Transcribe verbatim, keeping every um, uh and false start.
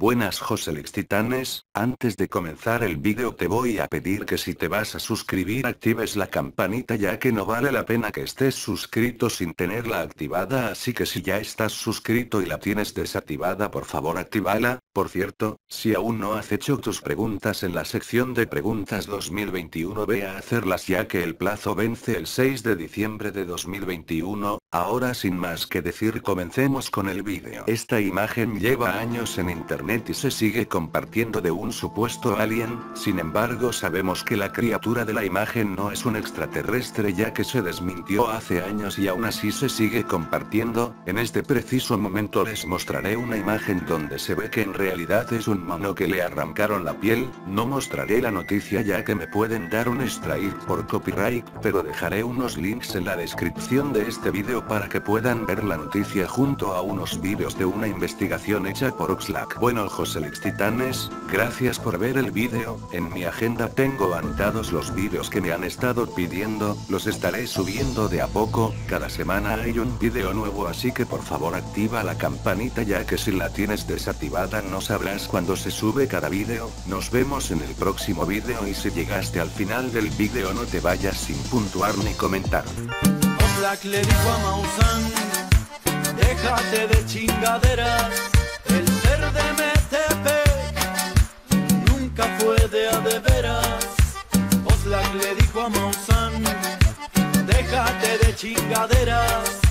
Buenas Joselix Titanes, antes de comenzar el vídeo te voy a pedir que si te vas a suscribir actives la campanita ya que no vale la pena que estés suscrito sin tenerla activada, así que si ya estás suscrito y la tienes desactivada por favor actívala. Por cierto, si aún no has hecho tus preguntas en la sección de preguntas dos mil veintiuno ve a hacerlas ya que el plazo vence el seis de diciembre de dos mil veintiuno, ahora sin más que decir comencemos con el vídeo. Esta imagen lleva años en internet y se sigue compartiendo de un supuesto alien, sin embargo sabemos que la criatura de la imagen no es un extraterrestre ya que se desmintió hace años y aún así se sigue compartiendo. En este preciso momento les mostraré una imagen donde se ve que en realidad es un mono que le arrancaron la piel. No mostraré la noticia ya que me pueden dar un strike por copyright, pero dejaré unos links en la descripción de este vídeo para que puedan ver la noticia junto a unos vídeos de una investigación hecha por Oxlack. Bueno Joselix Titanes, gracias por ver el vídeo. En mi agenda tengo anotados los vídeos que me han estado pidiendo, los estaré subiendo de a poco. Cada semana hay un vídeo nuevo, así que por favor activa la campanita ya que si la tienes desactivada no sabrás cuando se sube cada vídeo. Nos vemos en el próximo vídeo y si llegaste al final del vídeo no te vayas sin puntuar ni comentar. Oxlack le dijo a Maussan, déjate de chingaderas, el ser de M T P nunca fue de a de veras. Oxlack le dijo a Maussan, déjate de chingaderas.